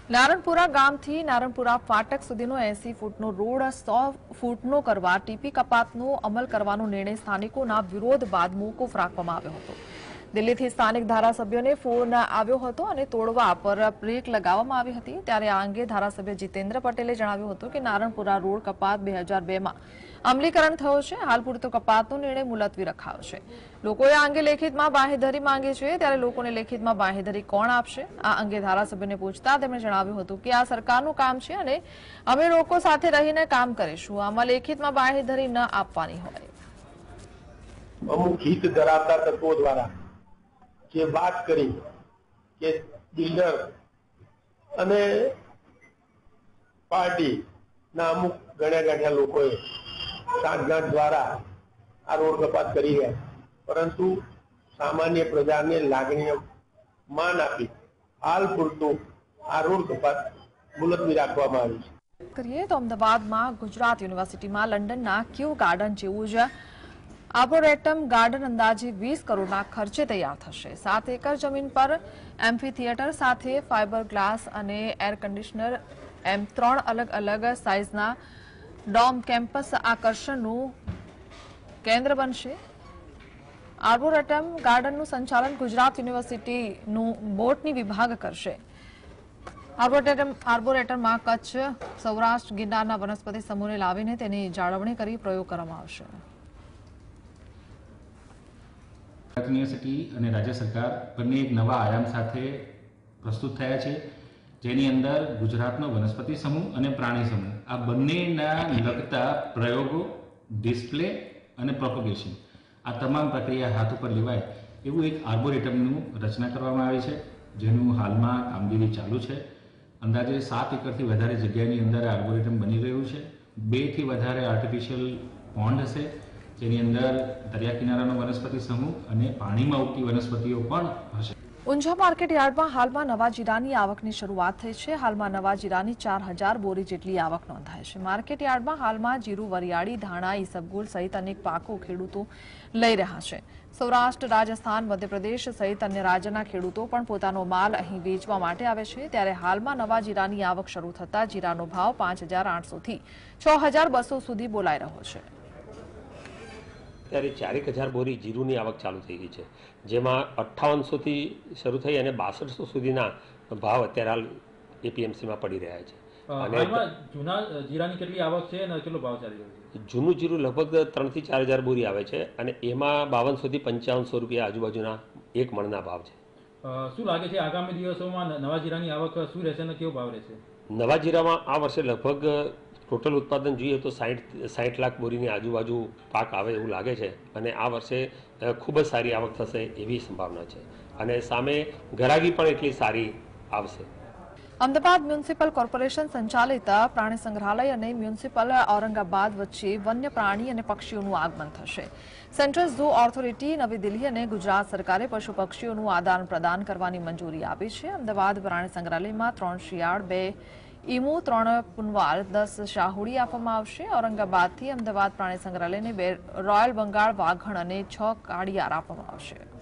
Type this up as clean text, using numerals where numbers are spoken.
નારણપુરા ગામથી નારણપુરા ફાટક સુધીનો 80 ફૂટનો રોડ 100 ફૂટનો કરવા ટીપી કપાતનો અમલ કરવાનો નિર્ણય સ્થાનિકોના વિરોધ બાદ મોકૂફ રાખવામાં આવ્યો હતો। દિલ્હીથી સ્થાનિક ધારાસભ્યોને ફોન આવ્યો હતો અને તોડવા પર બ્રેક લગાવવામાં આવી હતી। ત્યારે આ અંગે ધારાસભ્ય જીતેન્દ્ર પટેલે જણાવ્યું હતું કે નારણપુરા રોડ કપાત 2002માં અમલીકરણ થયો છે। હાલ પૂરતો કપાતનો નિર્ણય મુલતવી રખાયો છે। લોકોએ આ અંગે લેખિતમાં બાંહેધરી માંગી છે, ત્યારે લોકોને લેખિતમાં બાંહેધરી કોણ આપશે? આ અંગે ધારાસભ્યને પૂછતા તેમણે જણાવ્યું હતું કે આ સરકારનું કામ છે અને અમે લોકો સાથે રહીને કામ કરીશું। આમાં લેખિતમાં બાંહેધરી ન આપવાની હોય। અમુક હિત ધરાવતા તત્વો દ્વારા જે વાત કરી કે બિલ્ડર અને પાર્ટીના અમુક ગણ્યા ગાંઠ્યા લોકોએ સાંઠગાંઠ દ્વારા આ રોડ કપાત કરી રહ્યા, પરંતુ સામાન્ય પ્રજાને લાગણીને માન આપી હાલ પૂરતું આ રોડ કપાત મુલતવી રાખવામાં આવી છે। કરીએ તો અમદાવાદમાં ગુજરાત યુનિવર્સિટીમાં લંડનના ક્યુ ગાર્ડન જેવું જ આર્બોરેટમ ગાર્ડન અંદાજે 20 કરોડના ખર્ચે તૈયાર થશે। 7 એકર જમીન પર એમ્ફી થિયેટર સાથે ફાઇબર ગ્લાસ અને એર કન્ડિશનર એમ 3 અલગ અલગ સાઇઝના ડોમ કેમ્પસ આકર્ષણનું કેન્દ્ર બનશે। આર્બોરેટમ ગાર્ડનનું સંચાલન ગુજરાત યુનિવર્સિટીનું બોટની વિભાગ કરશે। આર્બોરેટમમાં કચ્છ, સૌરાષ્ટ્ર, ગિરનારના વનસ્પતિ સમૂહને લાવીને તેની જાળવણી કરી પ્રયોગ કરવામાં આવશે। યુનિવર્સિટી અને રાજ્ય સરકાર બંને એક નવા આયામ સાથે પ્રસ્તુત થયા છે, જેની અંદર ગુજરાતનો વનસ્પતિ સમૂહ અને પ્રાણી સમૂહ આ બંનેના લગતા પ્રયોગો, ડિસ્પ્લે અને પ્રોપગેશન આ તમામ પ્રક્રિયા હાથ ઉપર લેવાય એવું એક આર્બોરેટમનું રચના કરવામાં આવી છે, જેનું હાલમાં કામગીરી ચાલુ છે। અંદાજે 7 એકરથી વધારે જગ્યાની અંદર આર્બોરેટમ બની રહ્યું છે। 2 થી વધારે આર્ટિફિશિયલ પોન્ડ હશે, જેની અંદર દરિયા કિનારાનો વનસ્પતિ સમૂહ અને પાણીમાં ઉગતી વનસ્પતિઓ પણ હશે। ઊંઝા માર્કેટ યાર્ડમાં હાલમાં નવા જીરાની આવકની શરૂઆત થઈ છે। હાલમાં નવા જીરાની 4000 બોરી જેટલી આવક નોંધાઈ છે। માર્કેટ યાર્ડમાં હાલમાં જીરું, વરિયાળી, ધાણા, ઈસબગુલ સહિત અનેક પાકો ખેડૂતો લઈ રહ્યા છે। સૌરાષ્ટ્ર, રાજસ્થાન, મધ્યપ્રદેશ સહિત અન્ય રાજ્યના ખેડૂતો પણ પોતાનો માલ અહીં વેચવા માટે આવે છે। ત્યારે હાલમાં નવા જીરાની આવક શરૂ થતા જીરાનો ભાવ 5800 થી 6200 સુધી બોલાઈ રહ્યો છે। ત્યારે 4000 બોરી જીરુની આવક ચાલુ થઈ ગઈ છે, જેમાં 5800 થી શરૂ થઈ અને 6200 સુધીના ભાવ અત્યારે હાલ એપીએમસીમાં પડી રહ્યા છે। અને જૂના જીરાની કેટલી આવક છે અને કેટલો ભાવ ચાલી રહ્યો છે? જૂનું જીરું લગભગ 3 થી 4000 બોરી આવે છે અને એમાં 5200 થી 5500 રૂપિયા આજુબાજુના એક મણના ભાવ છે। શું લાગે છે આગામી દિવસોમાં નવા જીરાની આવક શું રહેશે અને કેવો ભાવ રહેશે? નવા જીરામાં આ વર્ષે લગભગ ટોટલ ઉત્પાદન જોઈએ તો 60 લાખ બોરીની આજુબાજુ પાક આવે એવું લાગે છે અને આ વર્ષે ખૂબ જ સારી આવક થશે એવી સંભાવના છે અને સામે ગરાગી પણ એટલી સારી આવશે। અમદાવાદ મ્યુનિસિપલ કોર્પોરેશન સંચાલિત પ્રાણી સંગ્રહાલય અને મ્યુનિસિપલ ઔરંગાબાદ વચ્ચે વન્ય પ્રાણી અને પક્ષીઓનું આગમન થશે। સેન્ટ્રલ ઝૂ ઓથોરિટી, નવી દિલ્હી અને ગુજરાત સરકારે પશુ પક્ષીઓનું આદાન પ્રદાન કરવાની મંજૂરી આપી છે। અમદાવાદ પ્રાણી સંગ્રહાલયમાં 3 શિયાળ, 2 ઈમુ, 3 પુનવાલ, 10 શાહુડી આપવામાં આવશે। ઔરંગાબાદથી અમદાવાદ પ્રાણી સંગ્રહાલયને 2 રોયલ બંગાળ વાઘણ અને 6 કાળિયાર આપવામાં આવશે।